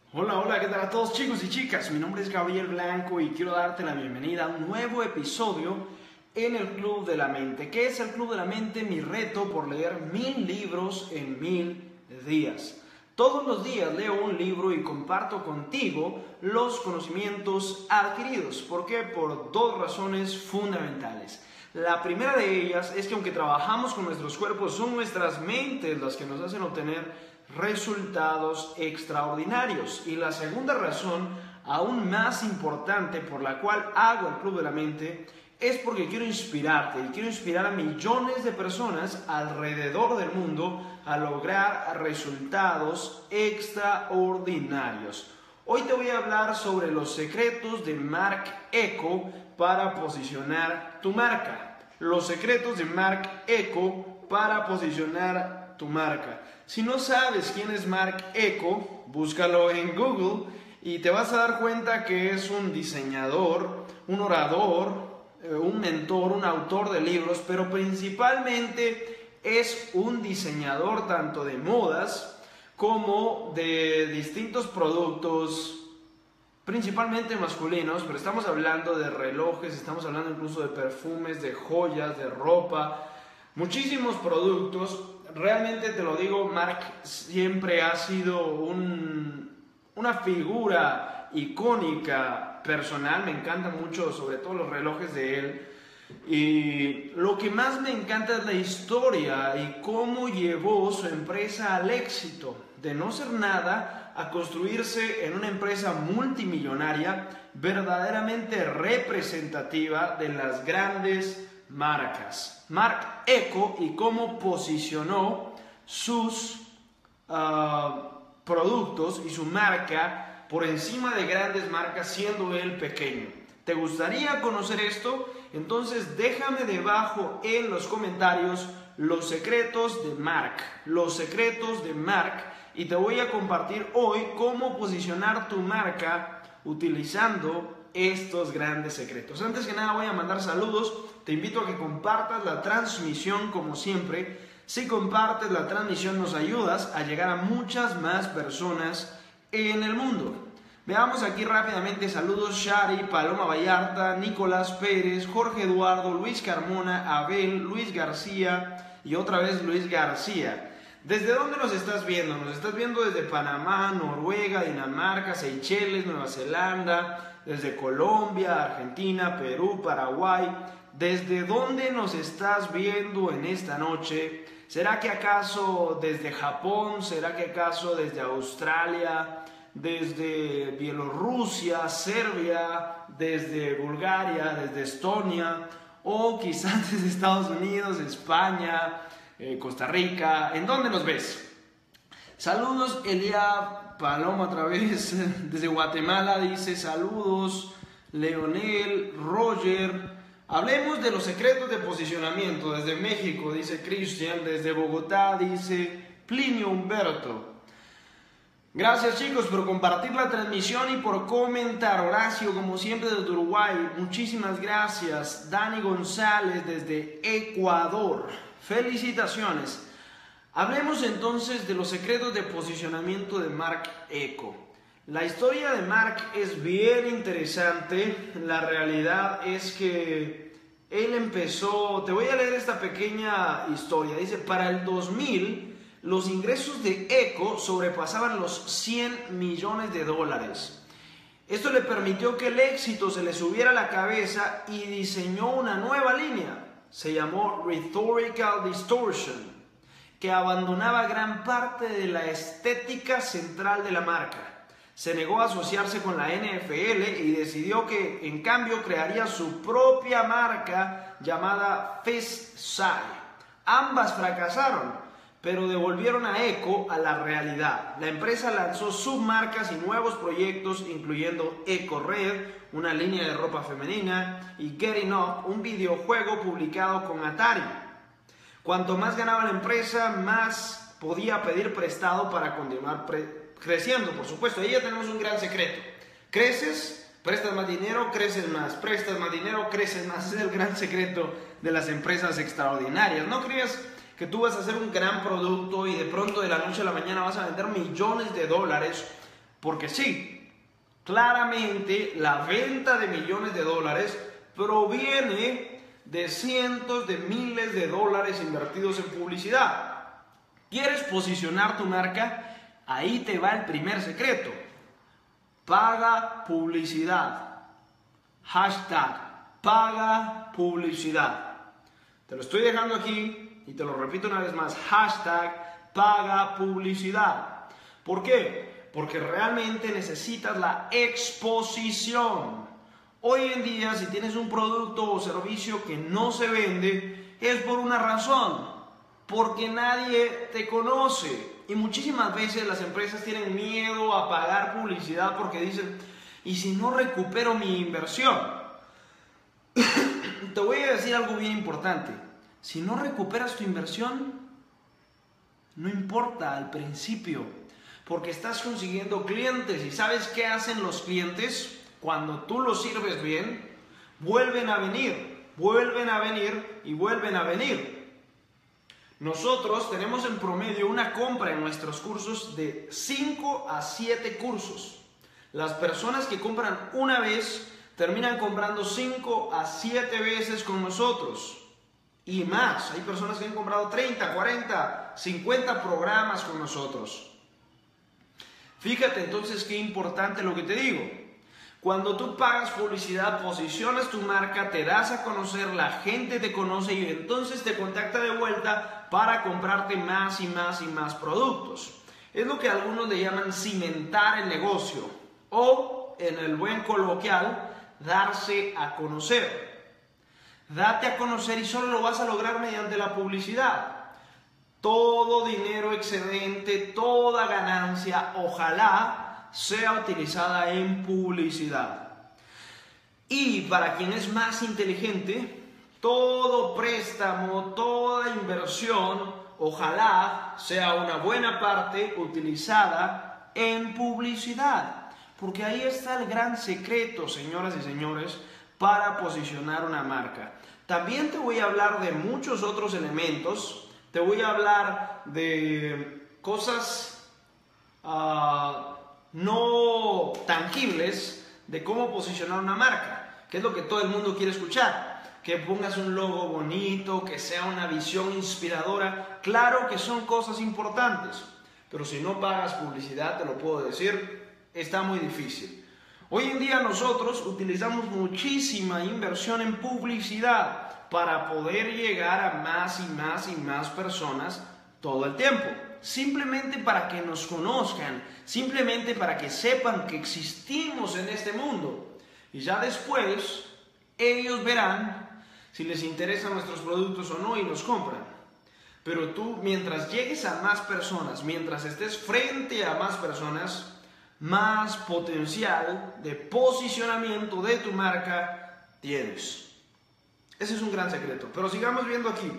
Hola, hola, ¿qué tal a todos chicos y chicas? Mi nombre es Gabriel Blanco y quiero darte la bienvenida a un nuevo episodio en el Club de la Mente. ¿Qué es el Club de la Mente? Mi reto por leer 1000 libros en 1000 días. Todos los días leo un libro y comparto contigo los conocimientos adquiridos. ¿Por qué? Por dos razones fundamentales. La primera de ellas es que aunque trabajamos con nuestros cuerpos, son nuestras mentes las que nos hacen obtener resultados extraordinarios. Y la segunda razón, aún más importante, por la cual hago el Club de la Mente, es porque quiero inspirarte y quiero inspirar a millones de personas alrededor del mundo a lograr resultados extraordinarios. Hoy te voy a hablar sobre los secretos de Marc Ecko para posicionar tu marca. Los secretos de Marc Ecko para posicionar tu marca. Si no sabes quién es Marc Ecko, búscalo en Google y te vas a dar cuenta que es un diseñador, un orador, un mentor, un autor de libros, pero principalmente es un diseñador tanto de modas como de distintos productos, principalmente masculinos, pero estamos hablando de relojes, estamos hablando incluso de perfumes, de joyas, de ropa, muchísimos productos. Realmente te lo digo, Marc siempre ha sido una figura icónica, personal. Me encantan mucho, sobre todo los relojes de él. Y lo que más me encanta es la historia y cómo llevó su empresa al éxito. De no ser nada a construirse en una empresa multimillonaria verdaderamente representativa de las grandes marcas. Marc Ecko y cómo posicionó sus productos y su marca por encima de grandes marcas, siendo él pequeño. ¿Te gustaría conocer esto? Entonces déjame debajo en los comentarios los secretos de Marc, y te voy a compartir hoy cómo posicionar tu marca utilizando estos grandes secretos. Antes que nada voy a mandar saludos. Te invito a que compartas la transmisión como siempre. Si compartes la transmisión nos ayudas a llegar a muchas más personas en el mundo. Veamos aquí rápidamente. Saludos: Shari, Paloma Vallarta, Nicolás Pérez, Jorge Eduardo, Luis Carmona, Abel, Luis García y otra vez Luis García. ¿Desde dónde nos estás viendo? Nos estás viendo desde Panamá, Noruega, Dinamarca, Seychelles, Nueva Zelanda, desde Colombia, Argentina, Perú, Paraguay. ¿Desde dónde nos estás viendo en esta noche? ¿Será que acaso desde Japón? ¿Será que acaso desde Australia? ¿Desde Bielorrusia, Serbia? ¿Desde Bulgaria? ¿Desde Estonia? ¿O quizás desde Estados Unidos, España, Costa Rica? ¿En dónde nos ves? Saludos, Elia Paloma otra vez desde Guatemala dice saludos. Leonel, Roger. Hablemos de los secretos de posicionamiento. Desde México dice Cristian. Desde Bogotá dice Plinio Humberto. Gracias chicos por compartir la transmisión y por comentar. Horacio, como siempre, desde Uruguay, muchísimas gracias. Dani González desde Ecuador, felicitaciones. Hablemos entonces de los secretos de posicionamiento de Marc Ecko. La historia de Marc es bien interesante. La realidad es que él empezó, te voy a leer esta pequeña historia. Dice: para el 2000 los ingresos de Ecko sobrepasaban los 100 millones de dólares. Esto le permitió que el éxito se le subiera a la cabeza y diseñó una nueva línea. Se llamó Rhetorical Distortion, que abandonaba gran parte de la estética central de la marca. Se negó a asociarse con la NFL y decidió que en cambio crearía su propia marca llamada Fist Side. Ambas fracasaron, pero devolvieron a Ecko a la realidad. La empresa lanzó submarcas y nuevos proyectos, incluyendo Ecko Red, una línea de ropa femenina, y Getting Up, un videojuego publicado con Atari. Cuanto más ganaba la empresa, más podía pedir prestado para continuar creciendo. Por supuesto, ahí ya tenemos un gran secreto. Creces, prestas más dinero, creces más. Prestas más dinero, creces más. Ese es el gran secreto de las empresas extraordinarias. No creas que tú vas a hacer un gran producto y de pronto de la noche a la mañana vas a vender millones de dólares Porque sí, claramente la venta de millones de dólares proviene de cientos de miles de dólares invertidos en publicidad. ¿Quieres posicionar tu marca? Ahí te va el primer secreto. Paga publicidad. Hashtag paga publicidad. Te lo estoy dejando aquí y te lo repito una vez más. Hashtag paga publicidad. ¿Por qué? Porque realmente necesitas la exposición. Hoy en día, si tienes un producto o servicio que no se vende, es por una razón. Porque nadie te conoce. Y muchísimas veces las empresas tienen miedo a pagar publicidad porque dicen, ¿y si no recupero mi inversión? Te voy a decir algo bien importante. Si no recuperas tu inversión, no importa al principio, porque estás consiguiendo clientes. ¿Y sabes qué hacen los clientes? Cuando tú los sirves bien, vuelven a venir y vuelven a venir. Nosotros tenemos en promedio una compra en nuestros cursos de 5 a 7 cursos. Las personas que compran una vez terminan comprando 5 a 7 veces con nosotros. Y más, hay personas que han comprado 30, 40, 50 programas con nosotros. Fíjate entonces qué importante lo que te digo. Cuando tú pagas publicidad, posicionas tu marca, te das a conocer, la gente te conoce y entonces te contacta de vuelta para comprarte más y más y más productos. Es lo que algunos le llaman cimentar el negocio o, en el buen coloquial, darse a conocer. Date a conocer y solo lo vas a lograr mediante la publicidad. Todo dinero excedente, toda ganancia, ojalá sea utilizada en publicidad. Y para quien es más inteligente, todo préstamo, toda inversión, ojalá sea una buena parte utilizada en publicidad. Porque ahí está el gran secreto, señoras y señores, para posicionar una marca. También te voy a hablar de muchos otros elementos. Te voy a hablar de cosas no tangibles de cómo posicionar una marca, que es lo que todo el mundo quiere escuchar. Que pongas un logo bonito, que sea una visión inspiradora. Claro que son cosas importantes, pero si no pagas publicidad, te lo puedo decir, está muy difícil. Hoy en día nosotros utilizamos muchísima inversión en publicidad para poder llegar a más y más y más personas todo el tiempo. Simplemente para que nos conozcan, simplemente para que sepan que existimos en este mundo. Y ya después ellos verán si les interesan nuestros productos o no y los compran. Pero tú, mientras llegues a más personas, mientras estés frente a más personas, más potencial de posicionamiento de tu marca tienes. Ese es un gran secreto. Pero sigamos viendo aquí.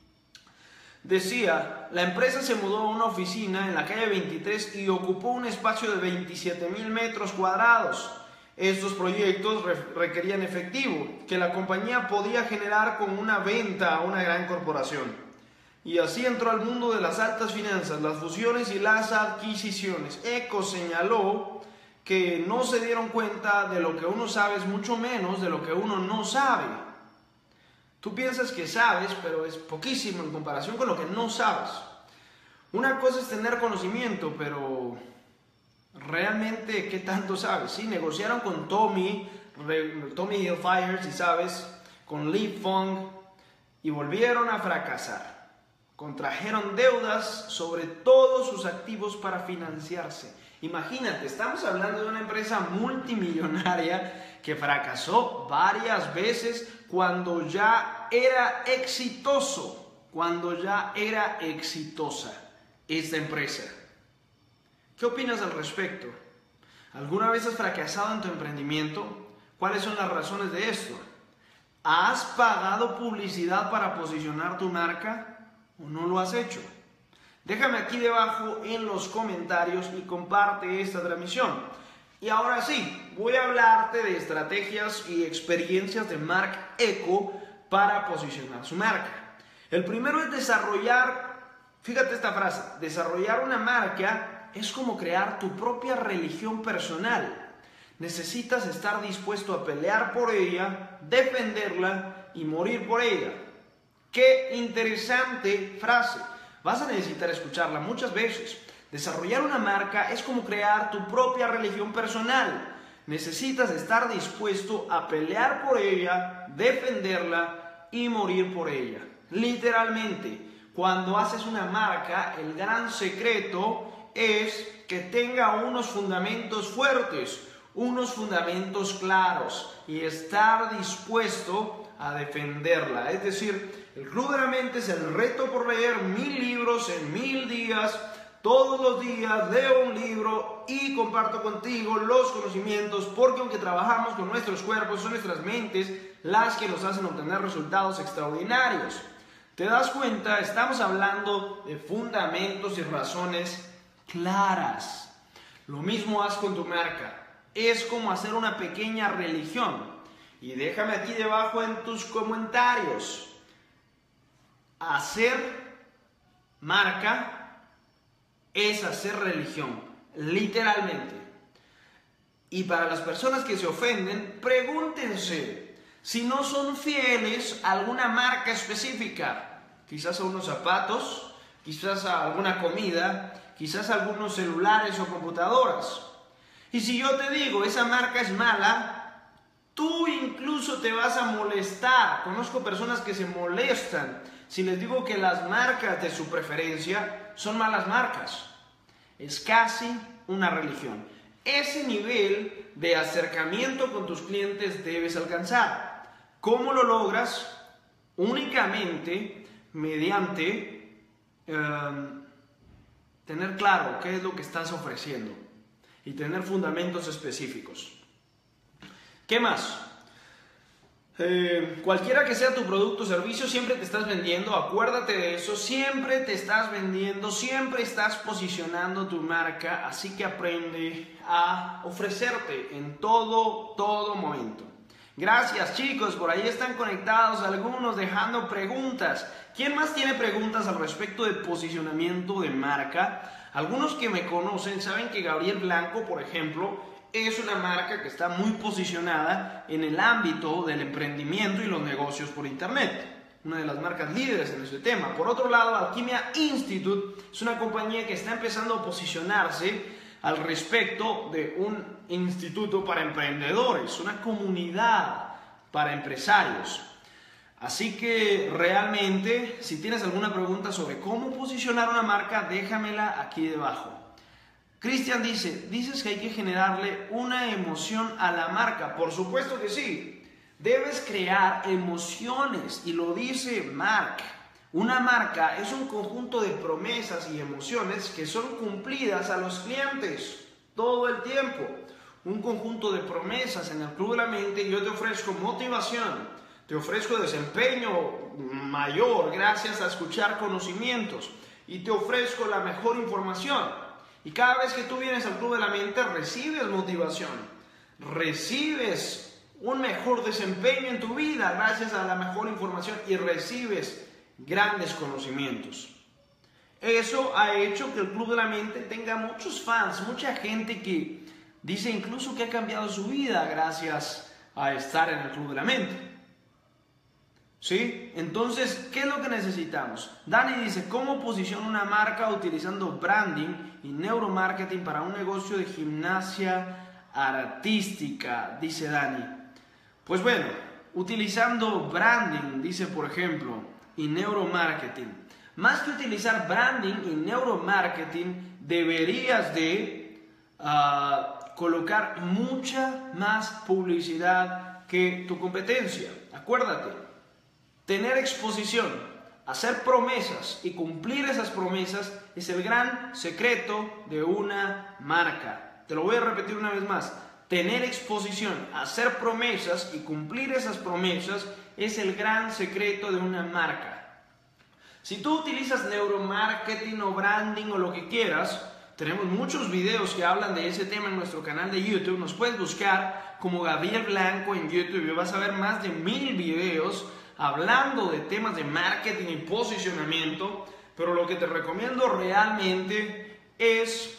Decía, la empresa se mudó a una oficina en la calle 23 y ocupó un espacio de 27,000 metros cuadrados. Estos proyectos requerían efectivo, que la compañía podía generar con una venta a una gran corporación. Y así entró al mundo de las altas finanzas, las fusiones y las adquisiciones. Eco señaló que no se dieron cuenta de lo que uno sabe, es mucho menos de lo que uno no sabe. Tú piensas que sabes, pero es poquísimo en comparación con lo que no sabes. Una cosa es tener conocimiento, pero realmente, ¿qué tanto sabes? Sí, negociaron con Tommy Hilfiger, si sabes, con Li Feng, y volvieron a fracasar. Contrajeron deudas sobre todos sus activos para financiarse. Imagínate, estamos hablando de una empresa multimillonaria que fracasó varias veces cuando ya era exitoso, cuando ya era exitosa esta empresa. ¿Qué opinas al respecto? ¿Alguna vez has fracasado en tu emprendimiento? ¿Cuáles son las razones de esto? ¿Has pagado publicidad para posicionar tu marca o no lo has hecho? Déjame aquí debajo en los comentarios y comparte esta transmisión. Y ahora sí, voy a hablarte de estrategias y experiencias de Mark Eco para posicionar su marca. El primero es desarrollar, fíjate esta frase, desarrollar una marca es como crear tu propia religión personal. Necesitas estar dispuesto a pelear por ella, defenderla y morir por ella. ¡Qué interesante frase! Vas a necesitar escucharla muchas veces. Desarrollar una marca es como crear tu propia religión personal. Necesitas estar dispuesto a pelear por ella, defenderla y morir por ella. Literalmente, cuando haces una marca, el gran secreto es que tenga unos fundamentos fuertes, unos fundamentos claros y estar dispuesto a defenderla. Es decir, el Club de la Mente es el reto por leer 1000 libros en 1000 días. Todos los días leo un libro y comparto contigo los conocimientos, porque aunque trabajamos con nuestros cuerpos, son nuestras mentes las que nos hacen obtener resultados extraordinarios. ¿Te das cuenta? Estamos hablando de fundamentos y razones claras. Lo mismo haz con tu marca. Es como hacer una pequeña religión. Y déjame aquí debajo en tus comentarios. Hacer marca es hacer religión, literalmente. Y para las personas que se ofenden, pregúntense si no son fieles a alguna marca específica, quizás a unos zapatos, quizás a alguna comida, quizás a algunos celulares o computadoras. Y si yo te digo, esa marca es mala, tú incluso te vas a molestar. Conozco personas que se molestan si les digo que las marcas de su preferencia son malas marcas. Es casi una religión. Ese nivel de acercamiento con tus clientes debes alcanzar. ¿Cómo lo logras? Únicamente mediante tener claro qué es lo que estás ofreciendo y tener fundamentos específicos. ¿Qué más? Cualquiera que sea tu producto o servicio, siempre te estás vendiendo, acuérdate de eso, siempre te estás vendiendo, siempre estás posicionando tu marca, así que aprende a ofrecerte en todo momento. Gracias chicos, por ahí están conectados algunos dejando preguntas. ¿Quién más tiene preguntas al respecto de posicionamiento de marca? Algunos que me conocen saben que Gabriel Blanco, por ejemplo, es una marca que está muy posicionada en el ámbito del emprendimiento y los negocios por internet. Una de las marcas líderes en este tema. Por otro lado, Alquimia Institute es una compañía que está empezando a posicionarse al respecto de un instituto para emprendedores, una comunidad para empresarios. Así que realmente, si tienes alguna pregunta sobre cómo posicionar una marca, déjamela aquí debajo. Cristian dices que hay que generarle una emoción a la marca. Por supuesto que sí. Debes crear emociones, y lo dice Mark. Una marca es un conjunto de promesas y emociones que son cumplidas a los clientes todo el tiempo. Un conjunto de promesas. En el Club de la Mente yo te ofrezco motivación, te ofrezco desempeño mayor gracias a escuchar conocimientos y te ofrezco la mejor información. Y cada vez que tú vienes al Club de la Mente recibes motivación, recibes un mejor desempeño en tu vida gracias a la mejor información y recibes grandes conocimientos. Eso ha hecho que el Club de la Mente tenga muchos fans, mucha gente que dice incluso que ha cambiado su vida gracias a estar en el Club de la Mente. ¿Sí? Entonces, ¿qué es lo que necesitamos? Dani dice, ¿cómo posicionar una marca utilizando branding y neuromarketing para un negocio de gimnasia artística? Dice Dani. Pues bueno, utilizando branding, dice por ejemplo, y neuromarketing. Más que utilizar branding y neuromarketing, deberías de colocar mucha más publicidad que tu competencia. Acuérdate. Tener exposición, hacer promesas y cumplir esas promesas es el gran secreto de una marca. Te lo voy a repetir una vez más. Tener exposición, hacer promesas y cumplir esas promesas es el gran secreto de una marca. Si tú utilizas neuromarketing o branding o lo que quieras, tenemos muchos videos que hablan de ese tema en nuestro canal de YouTube. Nos puedes buscar como Gabriel Blanco en YouTube y vas a ver más de 1000 videos hablando de temas de marketing y posicionamiento, pero lo que te recomiendo realmente es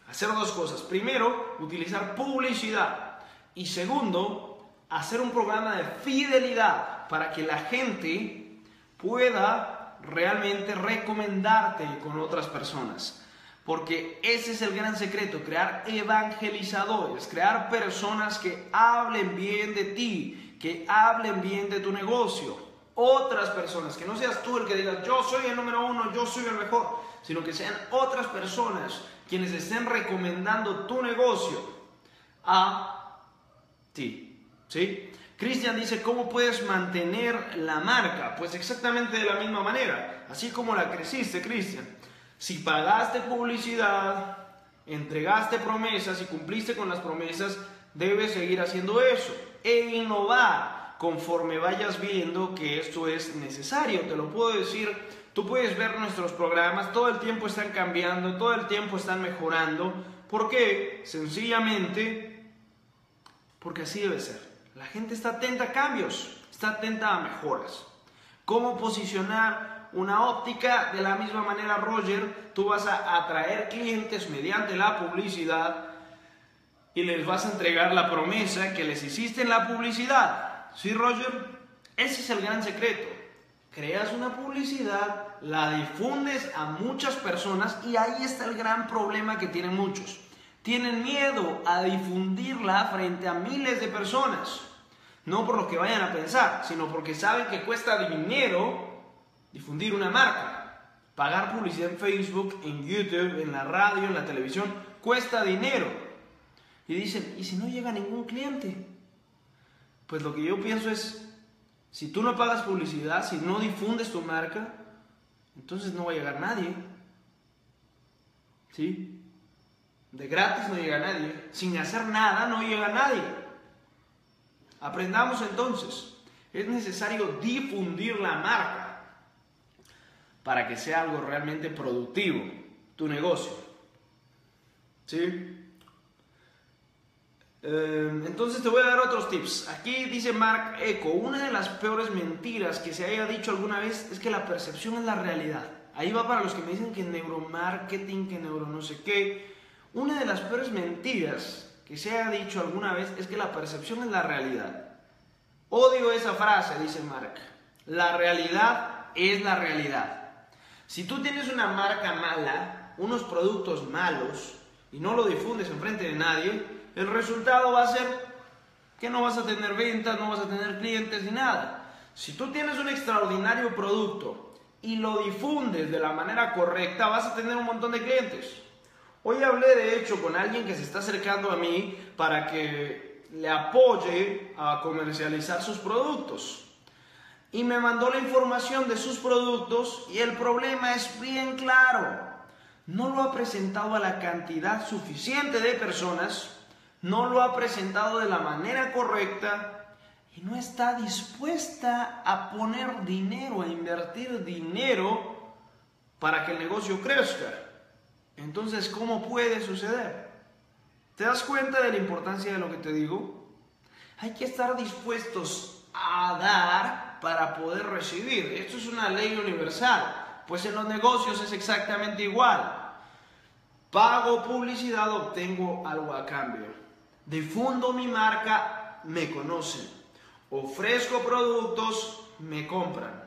hacer dos cosas. Primero, utilizar publicidad. Y segundo, hacer un programa de fidelidad para que la gente pueda realmente recomendarte con otras personas. Porque ese es el gran secreto, crear evangelizadores, crear personas que hablen bien de ti, que hablen bien de tu negocio. Otras personas, que no seas tú el que digas, yo soy el número uno, yo soy el mejor, sino que sean otras personas quienes estén recomendando tu negocio a ti, ¿sí? Cristian dice, ¿cómo puedes mantener la marca? Pues exactamente de la misma manera, así como la creciste, Cristian. Si pagaste publicidad, entregaste promesas y cumpliste con las promesas, debes seguir haciendo eso e innovar conforme vayas viendo que esto es necesario. Te lo puedo decir, tú puedes ver nuestros programas, todo el tiempo están cambiando, todo el tiempo están mejorando. ¿Por qué? Sencillamente porque así debe ser. La gente está atenta a cambios, está atenta a mejoras. ¿Cómo posicionar una óptica? De la misma manera, Roger, tú vas a atraer clientes mediante la publicidad y les vas a entregar la promesa que les hiciste en la publicidad. ¿Sí, Roger? Ese es el gran secreto. Creas una publicidad, la difundes a muchas personas y ahí está el gran problema que tienen muchos. Tienen miedo a difundirla frente a miles de personas. No por lo que vayan a pensar, sino porque saben que cuesta dinero difundir una marca. Pagar publicidad en Facebook, en YouTube, en la radio, en la televisión, cuesta dinero. Y dicen, ¿y si no llega ningún cliente? Pues lo que yo pienso es, si tú no pagas publicidad, si no difundes tu marca, entonces no va a llegar nadie. ¿Sí? De gratis no llega nadie. Sin hacer nada no llega nadie. Aprendamos entonces. Es necesario difundir la marca para que sea algo realmente productivo, tu negocio. ¿Sí? Entonces te voy a dar otros tips. Aquí dice Mark Eco, una de las peores mentiras que se haya dicho alguna vez es que la percepción es la realidad. Ahí va para los que me dicen que neuromarketing, que neuro no sé qué. Una de las peores mentiras que se haya dicho alguna vez es que la percepción es la realidad. Odio esa frase, dice Mark. La realidad es la realidad. Si tú tienes una marca mala, unos productos malos, y no lo difundes enfrente de nadie, el resultado va a ser que no vas a tener ventas, no vas a tener clientes ni nada. Si tú tienes un extraordinario producto y lo difundes de la manera correcta, vas a tener un montón de clientes. Hoy hablé de hecho con alguien que se está acercando a mí para que le apoye a comercializar sus productos. Y me mandó la información de sus productos y el problema es bien claro. No lo ha presentado a la cantidad suficiente de personas, no lo ha presentado de la manera correcta y no está dispuesta a poner dinero, a invertir dinero para que el negocio crezca. Entonces, ¿cómo puede suceder? ¿Te das cuenta de la importancia de lo que te digo? Hay que estar dispuestos a dar para poder recibir. Esto es una ley universal, pues en los negocios es exactamente igual. Pago publicidad, obtengo algo a cambio. Difundo mi marca, me conocen. Ofrezco productos, me compran.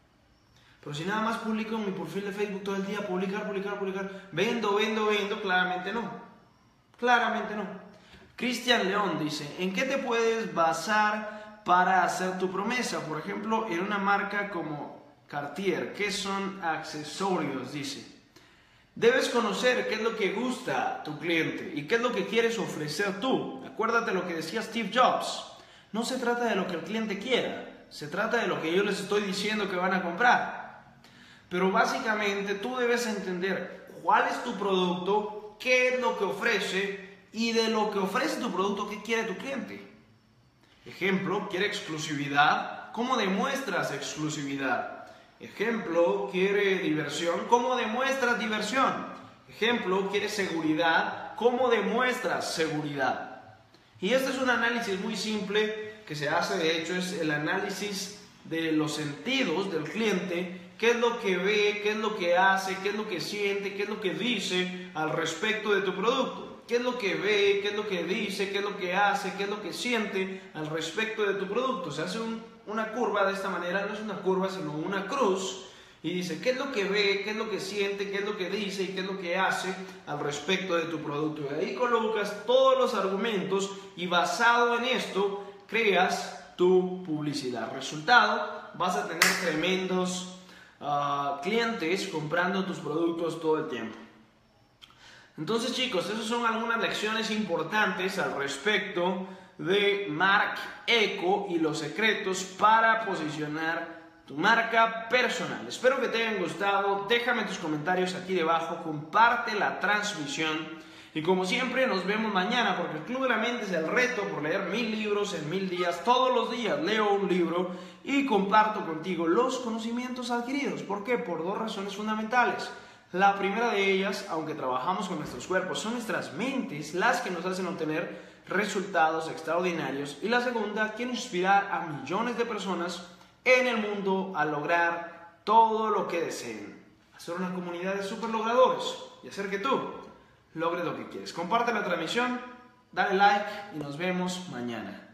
Pero si nada más publico en mi perfil de Facebook todo el día, publicar, vendo, claramente no. Claramente no. Cristian León dice, ¿en qué te puedes basar para hacer tu promesa? Por ejemplo, en una marca como Cartier, ¿qué son accesorios? Dice. Debes conocer qué es lo que gusta a tu cliente y qué es lo que quieres ofrecer tú. Acuérdate lo que decía Steve Jobs. No se trata de lo que el cliente quiera, se trata de lo que yo les estoy diciendo que van a comprar. Pero básicamente tú debes entender cuál es tu producto, qué es lo que ofrece y de lo que ofrece tu producto, qué quiere tu cliente. Ejemplo, quiere exclusividad, ¿cómo demuestras exclusividad? Ejemplo, quiere diversión, ¿cómo demuestras diversión? Ejemplo, quiere seguridad, ¿cómo demuestras seguridad? Y este es un análisis muy simple que se hace, de hecho, es el análisis de los sentidos del cliente qué es lo que ve, qué es lo que hace, qué es lo que siente, qué es lo que dice al respecto de tu producto. ¿Qué es lo que ve, qué es lo que dice, qué es lo que hace, qué es lo que siente al respecto de tu producto? Se hace una curva de esta manera, no es una curva sino una cruz, y dice qué es lo que ve, qué es lo que siente, qué es lo que dice y qué es lo que hace al respecto de tu producto. Y ahí colocas todos los argumentos y basado en esto creas tu publicidad. Resultado, vas a tener tremendos clientes comprando tus productos todo el tiempo. Entonces, chicos, esas son algunas lecciones importantes al respecto de Marc Eco y los secretos para posicionar tu marca personal. Espero que te hayan gustado. Déjame tus comentarios aquí debajo, comparte la transmisión y como siempre nos vemos mañana, porque el Club de la Mente es el reto por leer 1000 libros en 1000 días. Todos los días leo un libro y comparto contigo los conocimientos adquiridos. ¿Por qué? Por dos razones fundamentales. La primera de ellas, aunque trabajamos con nuestros cuerpos, son nuestras mentes las que nos hacen obtener resultados extraordinarios. Y la segunda, quiero inspirar a millones de personas en el mundo a lograr todo lo que deseen. Hacer una comunidad de super logradores y hacer que tú logres lo que quieres. Comparte la transmisión, dale like y nos vemos mañana.